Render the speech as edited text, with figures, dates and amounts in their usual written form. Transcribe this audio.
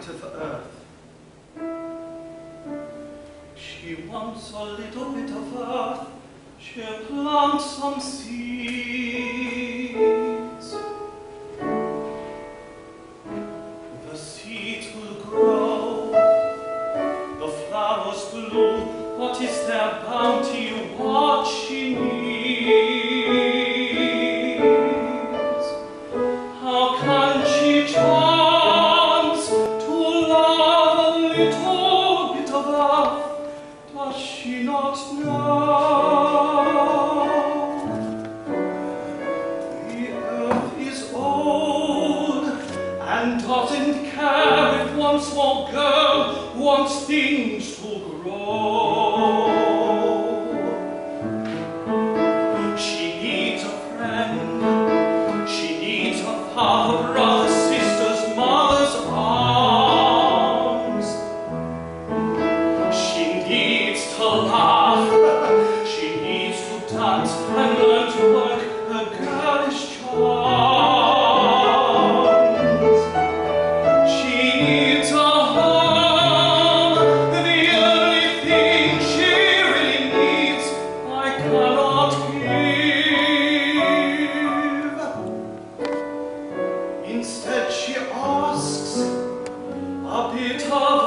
bit of earth. She wants a little bit of earth. She'll plant some seeds. The seeds will grow, the flowers bloom. What is their bounty? What she needs? How can she chance to love a little bit of earth? Does she not know? The earth is old and doesn't care if one small girl wants things to grow. She needs a friend, she needs a father, brother, sisters, mother's arms. She needs to laugh, she needs to dance and learn to work her girlish charms. She needs a home, the only thing she really needs I cannot give. Instead she asks a bit of